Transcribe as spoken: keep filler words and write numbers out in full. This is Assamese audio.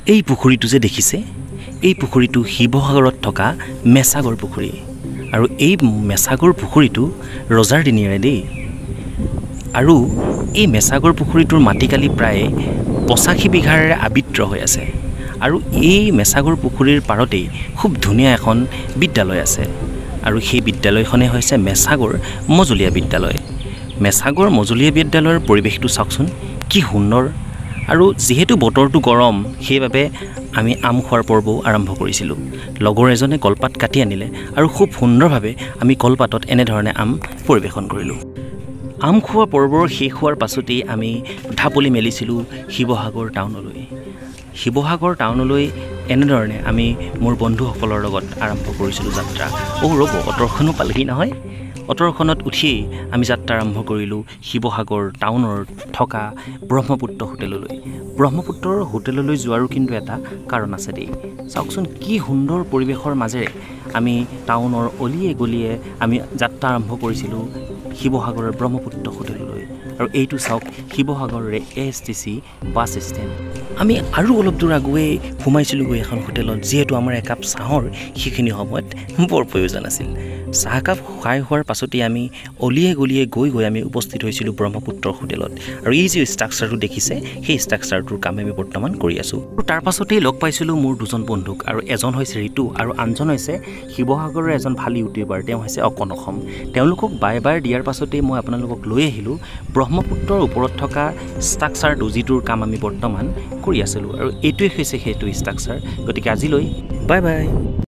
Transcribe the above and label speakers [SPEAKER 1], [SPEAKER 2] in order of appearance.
[SPEAKER 1] এই পুখুৰীটো যে দেখিছে, এই পুখুৰীটো শিৱসাগৰত থকা মেছাগড় পুখুৰী। আৰু এই মেছাগড় পুখুৰীটো ৰজাৰ দিনীয়াৰে দেই। আৰু এই মেছাগড় পুখুৰীটোৰ মাটিকালি প্ৰায় পঁচাশী বিঘাৰে আবৃত হৈ আছে। আৰু এই মেছাগড় পুখুৰীৰ পাৰতেই খুব ধুনীয়া এখন বিদ্যালয় আছে। আৰু সেই বিদ্যালয়খনেই হৈছে মেছাগড় মজলীয়া বিদ্যালয়। মেছাগড় মজলীয়া বিদ্যালয়ৰ পৰিৱেশটো চাওকচোন, কি সুন্দৰ। আৰু যিহেতু বতৰটো গৰম, সেইবাবে আমি আম খোৱাৰ পৰ্বও আৰম্ভ কৰিছিলোঁ। লগৰ এজনে কলপাত কাটি আনিলে আৰু খুব সুন্দৰভাৱে আমি কলপাতত এনেধৰণে আম পৰিৱেশন কৰিলোঁ। আম খোৱা পৰ্বৰ শেষ হোৱাৰ পাছতেই আমি ঢাপলি মেলিছিলোঁ শিৱসাগৰ টাউনলৈ। শিৱসাগৰ টাউনলৈ এনেধৰণে আমি মোৰ বন্ধুসকলৰ লগত আৰম্ভ কৰিছিলোঁ যাত্ৰা। অ' ৰ'ব, অটৰখনো পালেহি নহয়। অটৰখনত উঠিয়েই আমি যাত্ৰা আৰম্ভ কৰিলোঁ শিৱসাগৰ টাউনৰ থকা ব্ৰহ্মপুত্ৰ হোটেললৈ। ব্ৰহ্মপুত্ৰৰ হোটেললৈ যোৱাৰো কিন্তু এটা কাৰণ আছে দেই। চাওকচোন কি সুন্দৰ পৰিৱেশৰ মাজেৰে আমি টাউনৰ অলিয়ে গলিয়ে আমি যাত্ৰা আৰম্ভ কৰিছিলোঁ শিৱসাগৰৰ ব্ৰহ্মপুত্ৰ হোটেললৈ। আৰু এইটো চাওক শিৱসাগৰৰে A S T C bus stand. আমি আৰু অলপ দূৰ আগুৱাই সোমাইছিলোঁগৈ এখন হোটেলত, যিহেতু আমাৰ একাপ চাহৰ সেইখিনি সময়ত বৰ প্ৰয়োজন আছিল। চাহকাপ খাই হোৱাৰ পাছতেই আমি অলিয়ে গলিয়ে গৈ গৈ আমি উপস্থিত হৈছিলোঁ ব্ৰহ্মপুত্ৰ হোটেলত। আৰু এই যি ষ্ট্ৰাকচাৰটো দেখিছে, সেই ষ্ট্ৰাকচাৰটোৰ কাম আমি বৰ্তমান কৰি আছোঁ। আৰু তাৰ পাছতেই লগ পাইছিলোঁ মোৰ দুজন বন্ধুক। আৰু এজন হৈছে ঋতু আৰু আনজন হৈছে শিৱসাগৰৰ এজন ভাল ইউটিউবাৰ, তেওঁ হৈছে অকণ অসম। তেওঁলোকক বাই বাই দিয়াৰ পাছতেই মই আপোনালোকক লৈ আহিলোঁ ব্ৰহ্মপুত্ৰৰ ওপৰত থকা ষ্ট্ৰাকচাৰটো, যিটোৰ কাম আমি বৰ্তমান কৰি আছিলোঁ। আৰু এইটোৱে হৈছে সেইটো ষ্ট্ৰাকচাৰ। গতিকে আজিলৈ বাই বাই।